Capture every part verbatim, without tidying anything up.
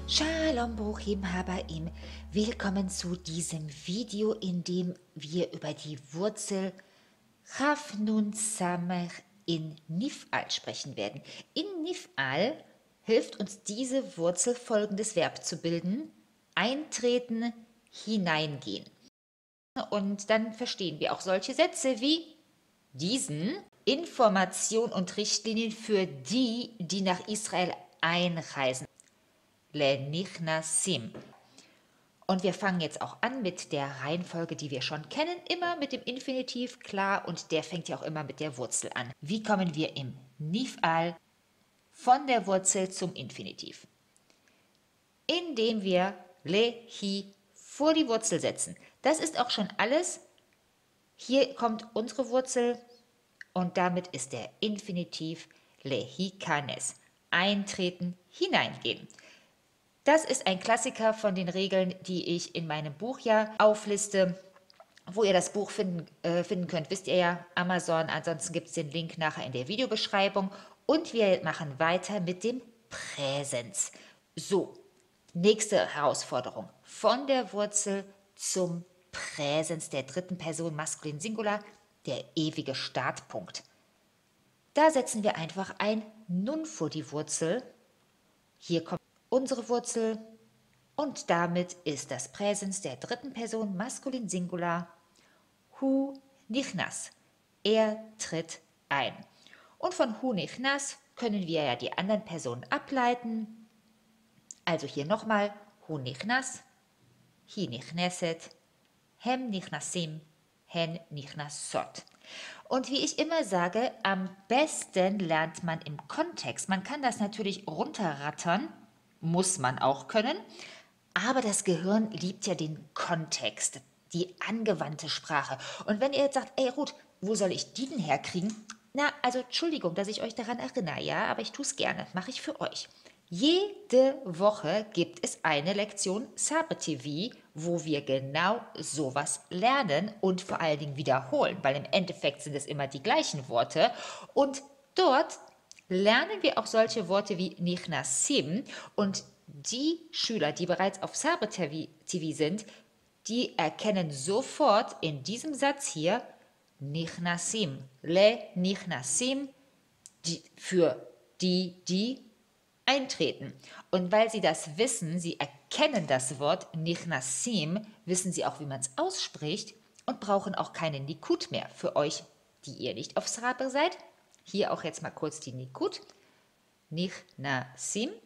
Shalom Bruchim Habaim. Willkommen zu diesem Video, in dem wir über die Wurzel Chaf Nun Samer in Nif'al sprechen werden. In Nif'al hilft uns diese Wurzel, folgendes Verb zu bilden: eintreten, hineingehen. Und dann verstehen wir auch solche Sätze wie diesen: Information und Richtlinien für die, die nach Israel einreisen. Le Nichnasim. Und wir fangen jetzt auch an mit der Reihenfolge, die wir schon kennen, immer mit dem Infinitiv, klar, und der fängt ja auch immer mit der Wurzel an. Wie kommen wir im Nif'al von der Wurzel zum Infinitiv? Indem wir le, hi vor die Wurzel setzen. Das ist auch schon alles. Hier kommt unsere Wurzel und damit ist der Infinitiv le hi kanes. Eintreten, hineingehen. Das ist ein Klassiker von den Regeln, die ich in meinem Buch ja aufliste. Wo ihr das Buch finden, äh, finden könnt, wisst ihr ja, Amazon. Ansonsten gibt es den Link nachher in der Videobeschreibung. Und wir machen weiter mit dem Präsens. So, nächste Herausforderung. Von der Wurzel zum Präsens der dritten Person Maskulin Singular, der ewige Startpunkt. Da setzen wir einfach ein Nun vor die Wurzel. Hier kommt unsere Wurzel und damit ist das Präsens der dritten Person Maskulin Singular Hu Nichnas. Er tritt ein. Und von Hu Nichnas können wir ja die anderen Personen ableiten. Also hier nochmal Hu Nichnas, Hi Nichneset, Hem Nichnasim, Hen Nichnasot. Und wie ich immer sage, am besten lernt man im Kontext. Man kann das natürlich runterrattern, muss man auch können, aber das Gehirn liebt ja den Kontext, die angewandte Sprache. Und wenn ihr jetzt sagt, ey Ruth, wo soll ich die denn herkriegen? Na, also Entschuldigung, dass ich euch daran erinnere, ja, aber ich tue es gerne, mache ich für euch. Jede Woche gibt es eine Lektion Sabbath T V, wo wir genau sowas lernen und vor allen Dingen wiederholen, weil im Endeffekt sind es immer die gleichen Worte. Und dort lernen wir auch solche Worte wie Nichnasim, und die Schüler, die bereits auf Sabbath T V sind, die erkennen sofort in diesem Satz hier Nichnasim, le Nichnasim, die, für die, die eintreten. Und weil sie das wissen, sie erkennen das Wort Nichnasim, wissen sie auch, wie man es ausspricht und brauchen auch keine Nikut mehr. Für euch, die ihr nicht auf Sabbath seid, hier auch jetzt mal kurz die Nikut. Nichnasim.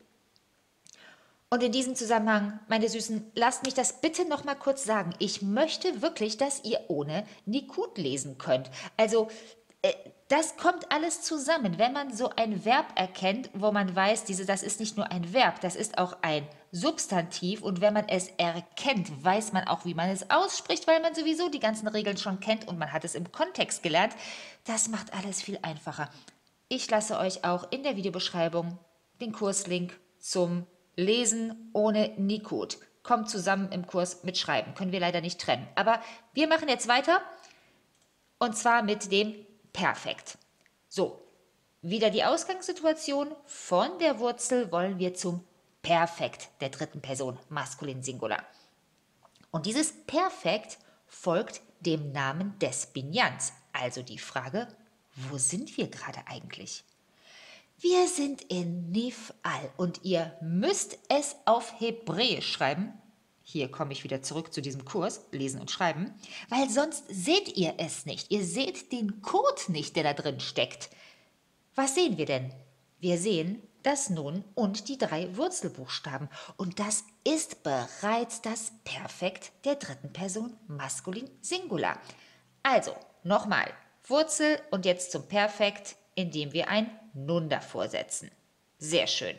Und in diesem Zusammenhang, meine Süßen, lasst mich das bitte noch mal kurz sagen. Ich möchte wirklich, dass ihr ohne Nikut lesen könnt. Also, äh, das kommt alles zusammen, wenn man so ein Verb erkennt, wo man weiß, diese, das ist nicht nur ein Verb, das ist auch ein Substantiv. Und wenn man es erkennt, weiß man auch, wie man es ausspricht, weil man sowieso die ganzen Regeln schon kennt und man hat es im Kontext gelernt. Das macht alles viel einfacher. Ich lasse euch auch in der Videobeschreibung den Kurslink zum Lesen ohne Nikut. Kommt zusammen im Kurs mit Schreiben. Können wir leider nicht trennen. Aber wir machen jetzt weiter. Und zwar mit dem Perfekt. So, wieder die Ausgangssituation. Von der Wurzel wollen wir zum Perfekt der dritten Person Maskulin Singular. Und dieses Perfekt folgt dem Namen des Binyans. Also die Frage, wo sind wir gerade eigentlich? Wir sind in Nif'al und ihr müsst es auf Hebräisch schreiben. Hier komme ich wieder zurück zu diesem Kurs, Lesen und Schreiben, weil sonst seht ihr es nicht. Ihr seht den Code nicht, der da drin steckt. Was sehen wir denn? Wir sehen das Nun und die drei Wurzelbuchstaben. Und das ist bereits das Perfekt der dritten Person Maskulin Singular. Also, nochmal, Wurzel und jetzt zum Perfekt, indem wir ein Nun davor setzen. Sehr schön.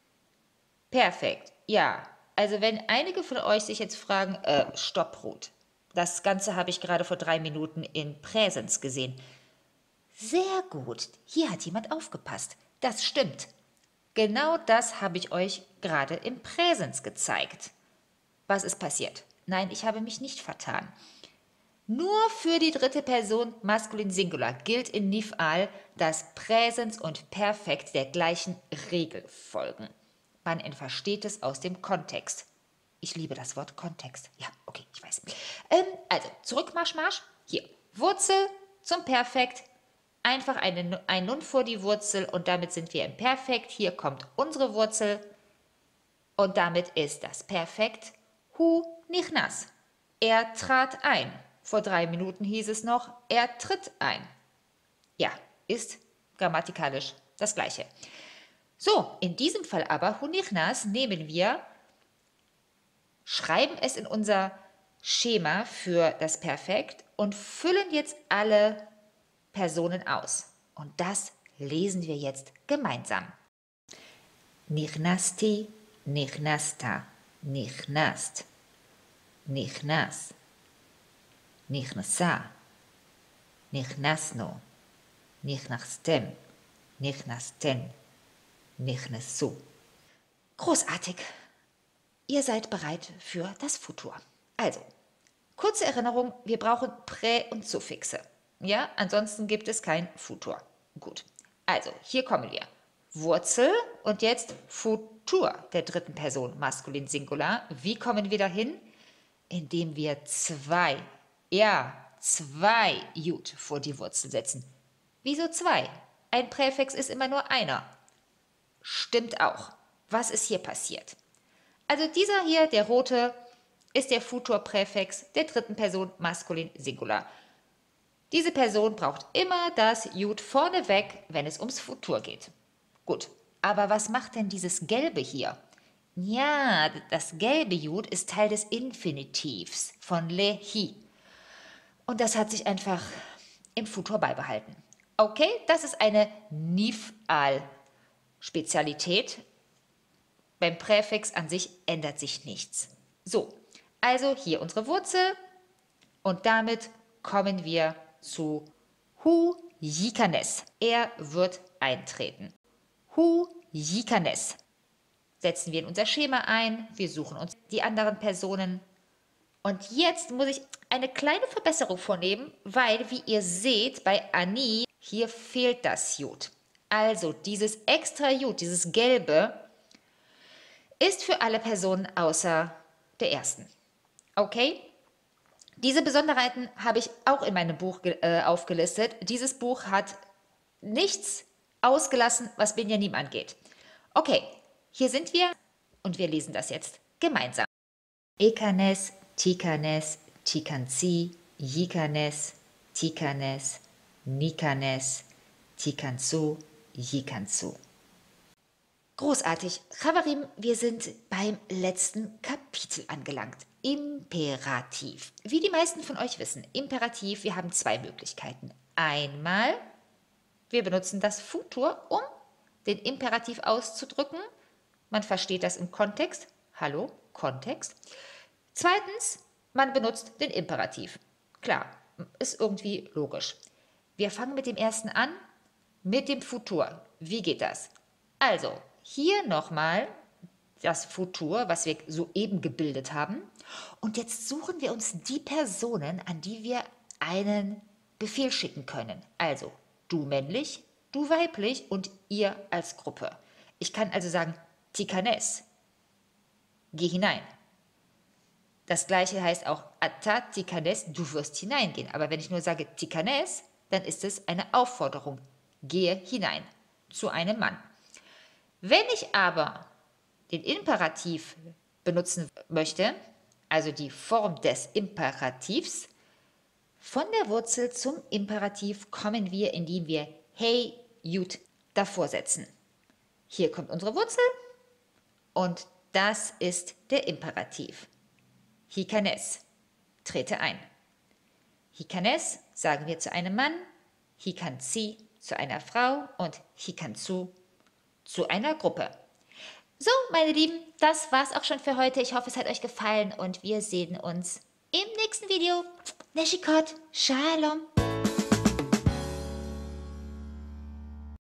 Perfekt. Ja, also wenn einige von euch sich jetzt fragen, äh, stopp, Ruth, das Ganze habe ich gerade vor drei Minuten in Präsens gesehen. Sehr gut, hier hat jemand aufgepasst. Das stimmt. Genau das habe ich euch gerade im Präsens gezeigt. Was ist passiert? Nein, ich habe mich nicht vertan. Nur für die dritte Person Maskulin Singular gilt in Nif'al, dass Präsens und Perfekt der gleichen Regel folgen. man versteht es aus dem Kontext. Ich liebe das Wort Kontext. Ja, okay, ich weiß. Ähm, also, zurück, Marsch, Marsch. Hier, Wurzel zum Perfekt. Einfach eine, ein Nun vor die Wurzel und damit sind wir im Perfekt. Hier kommt unsere Wurzel und damit ist das Perfekt. Hu nichnas. Er trat ein. Vor drei Minuten hieß es noch, er tritt ein. Ja, ist grammatikalisch das Gleiche. So, in diesem Fall aber, hu nichnas, nehmen wir, schreiben es in unser Schema für das Perfekt und füllen jetzt alle Personen aus. Und das lesen wir jetzt gemeinsam. Nichnasti, nichnasta, nichnast, nichnas, nichnasa, nichnasno, nichnastem, nichnasten, nichnasu. Großartig! Ihr seid bereit für das Futur. Also, kurze Erinnerung, wir brauchen Prä- und Suffixe. Ja, ansonsten gibt es kein Futur. Gut, also hier kommen wir. Wurzel und jetzt Futur der dritten Person, maskulin Singular. Wie kommen wir dahin? Indem wir zwei, ja, zwei Jud vor die Wurzel setzen. Wieso zwei? Ein Präfix ist immer nur einer. Stimmt auch. Was ist hier passiert? Also dieser hier, der rote, ist der Futurpräfix der dritten Person maskulin Singular. Diese Person braucht immer das Jud vorneweg, wenn es ums Futur geht. Gut, aber was macht denn dieses Gelbe hier? Ja, das gelbe Jud ist Teil des Infinitivs von lehi. Und das hat sich einfach im Futur beibehalten. Okay, das ist eine Nifal-Spezialität. Beim Präfix an sich ändert sich nichts. So, also hier unsere Wurzel und damit kommen wir zu Hu Yikanes. Er wird eintreten. Hu Yikanes. Setzen wir in unser Schema ein, wir suchen uns die anderen Personen. Und jetzt muss ich eine kleine Verbesserung vornehmen, weil, wie ihr seht, bei Ani, hier fehlt das Jud. Also dieses extra Jud, dieses gelbe, ist für alle Personen außer der ersten. Okay? Diese Besonderheiten habe ich auch in meinem Buch äh, aufgelistet. Dieses Buch hat nichts ausgelassen, was Binyamin angeht. Okay, hier sind wir und wir lesen das jetzt gemeinsam. Ekanes, Tikanes, Tikanzi, Yikanes, Tikanes, Nikanes, Tikanzu, Yikanzu. Großartig. Chavarim, wir sind beim letzten Kapitel angelangt. Imperativ. Wie die meisten von euch wissen, Imperativ, wir haben zwei Möglichkeiten. Einmal, wir benutzen das Futur, um den Imperativ auszudrücken. Man versteht das im Kontext. Hallo, Kontext. Zweitens, man benutzt den Imperativ. Klar, ist irgendwie logisch. Wir fangen mit dem ersten an, mit dem Futur. Wie geht das? Also, hier nochmal das Futur, was wir soeben gebildet haben. Und jetzt suchen wir uns die Personen, an die wir einen Befehl schicken können. Also, du männlich, du weiblich und ihr als Gruppe. Ich kann also sagen, Tikanes, geh hinein. Das gleiche heißt auch Ata Tikanes, du wirst hineingehen. Aber wenn ich nur sage Tikanes, dann ist es eine Aufforderung. Gehe hinein zu einem Mann. Wenn ich aber den Imperativ benutzen möchte, also die Form des Imperativs, von der Wurzel zum Imperativ kommen wir, indem wir Hey Jud davor setzen. Hier kommt unsere Wurzel und das ist der Imperativ. Hikanes, trete ein. Hikanes sagen wir zu einem Mann, Hikanzi zu einer Frau und Hikanzu zu einer Gruppe. So, meine Lieben, das war's auch schon für heute. Ich hoffe, es hat euch gefallen und wir sehen uns im nächsten Video. Neshikot, Shalom.